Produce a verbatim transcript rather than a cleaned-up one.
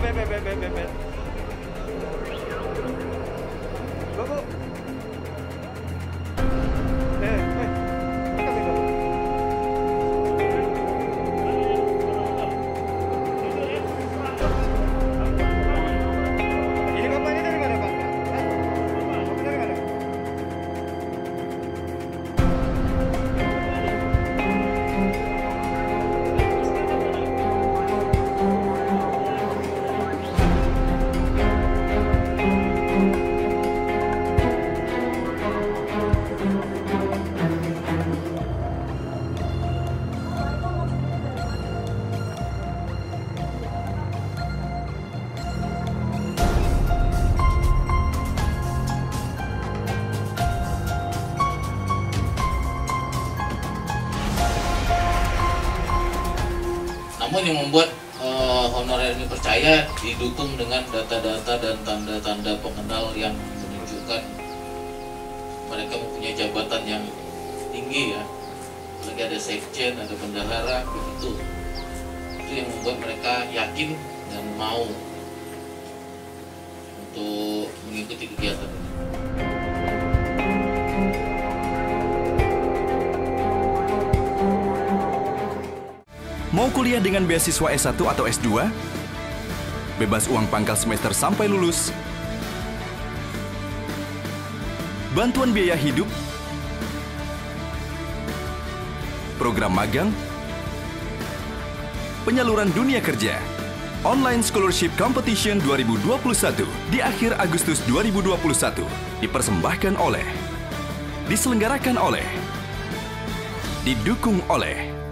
bet, bet, bet, bet, bet. Go, go. Eh, eh. Kami go. Ini Bapak ini dari mana, Pak? Hah? Bapak dari mana? Namun yang membuat uh, honorer ini percaya didukung dengan data-data dan tanda-tanda pengenal yang menunjukkan mereka mempunyai jabatan yang tinggi ya. Lagi ada sekjen, ada bendahara, begitu. Itu yang membuat mereka yakin dan mau untuk mengikuti kegiatan ini. Mau kuliah dengan beasiswa S satu atau S dua? Bebas uang pangkal semester sampai lulus? Bantuan biaya hidup? Program magang? Penyaluran dunia kerja? Online Scholarship Competition dua ribu dua puluh satu di akhir Agustus dua ribu dua puluh satu dipersembahkan oleh, diselenggarakan oleh, didukung oleh